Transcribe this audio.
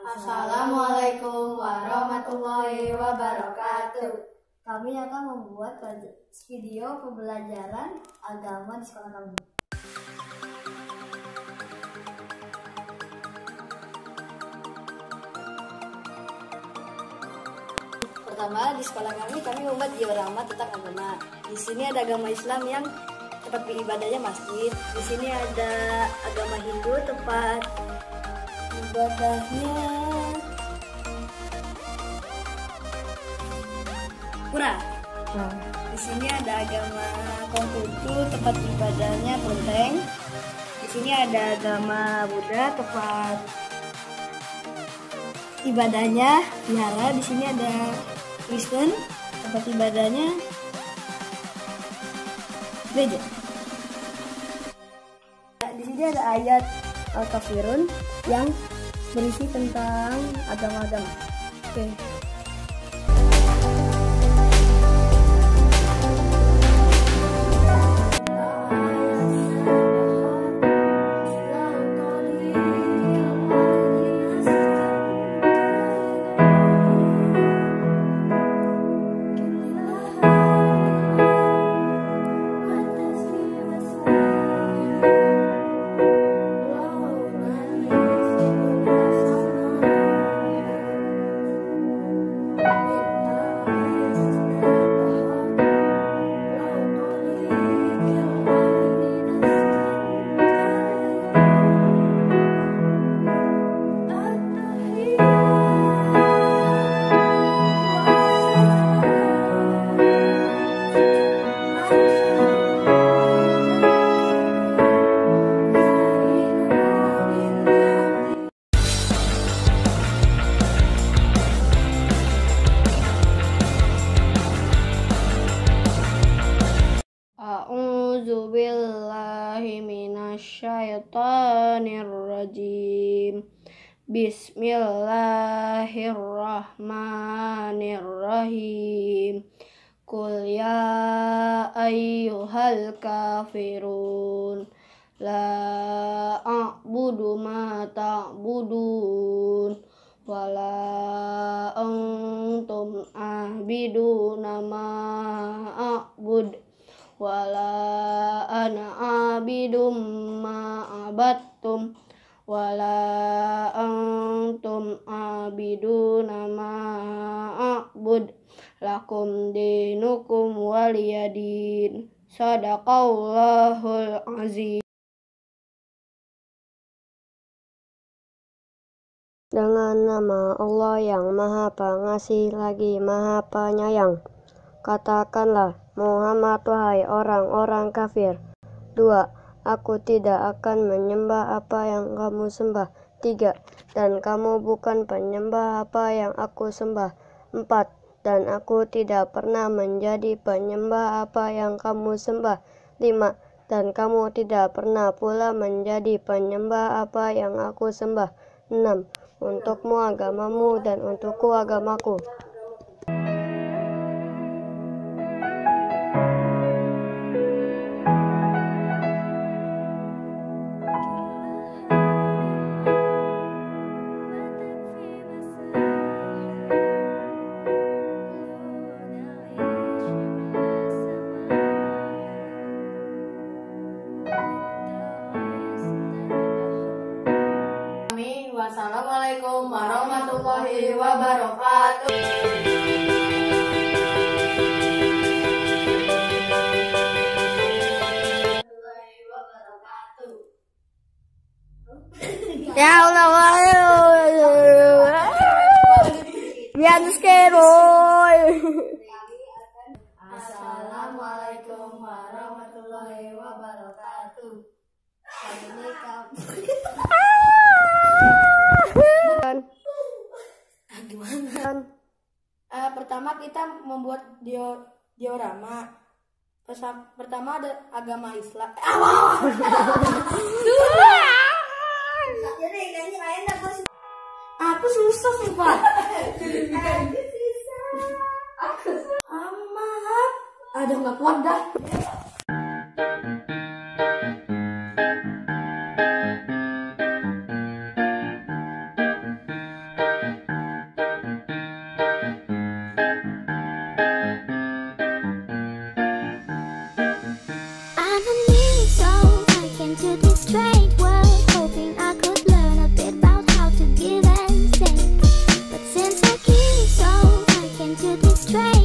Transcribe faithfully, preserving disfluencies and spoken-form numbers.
Assalamualaikum warahmatullahi wabarakatuh. Kami akan membuat video pembelajaran agama di sekolah kami. Pertama, di sekolah kami kami membuat diorama tentang agama. Di sini ada agama Islam yang tempat ibadahnya masjid. Di sini ada agama Hindu tempat ibadahnya pura. Nah. Di sini ada agama Konghucu tempat ibadahnya kelenteng. Di sini ada agama Buddha tempat ibadahnya vihara. Di sini ada Kristen tempat ibadahnya gereja. Di sini ada ayat Al-Kafirun yang berisi tentang agama-agama. Oke. A'udzu billahi minasyaitonir rajim. Bismillahirrahmanirrahim. Qul ya ayyuhal kafirun la a'budu ma ta'budun wala antum a'biduna ma a'bud wala ana abidum ma abattum wala antum abiduna ma a'bud lakum dinukum waliyadin. Sadaqallahul azim. Dengan nama Allah yang Maha Pengasih lagi Maha Penyayang. Katakanlah, Muhammad, wahai orang-orang kafir. Dua, aku tidak akan menyembah apa yang kamu sembah. Tiga, dan kamu bukan penyembah apa yang aku sembah. Empat, dan aku tidak pernah menjadi penyembah apa yang kamu sembah. Lima, dan kamu tidak pernah pula menjadi penyembah apa yang aku sembah. Enam, untukmu agamamu dan untukku agamaku. Wassalamualaikum warahmatullahi wabarakatuh. Ya Allah, biar skeroy. Assalamualaikum warahmatullahi wabarakatuh. Hari ini kamu gimana? Uh, pertama kita membuat dio diorama. Persa pertama ada agama Islam. Aku susah sumpah. Amat. Ada nggak kuat dah. to this train.